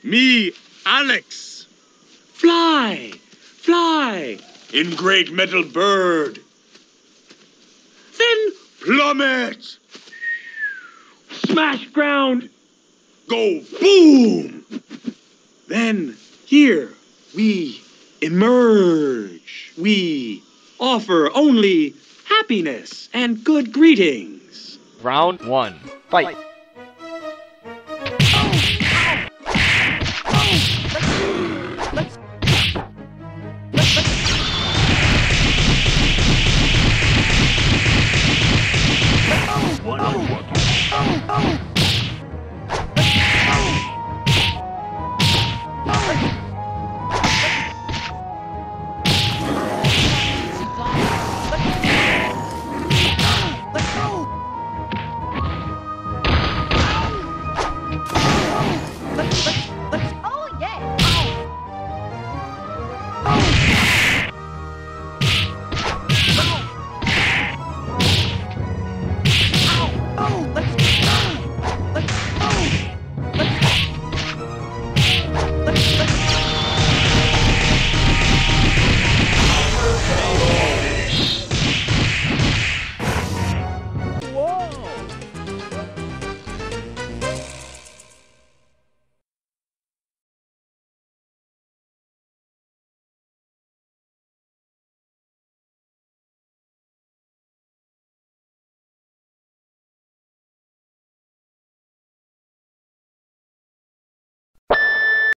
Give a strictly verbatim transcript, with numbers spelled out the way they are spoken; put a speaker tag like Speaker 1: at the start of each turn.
Speaker 1: Me, Alex. Fly, fly. In great metal bird. Then plummet. Smash ground. Go boom. Then here we emerge. We offer only happiness and good greetings.
Speaker 2: Round one. Fight.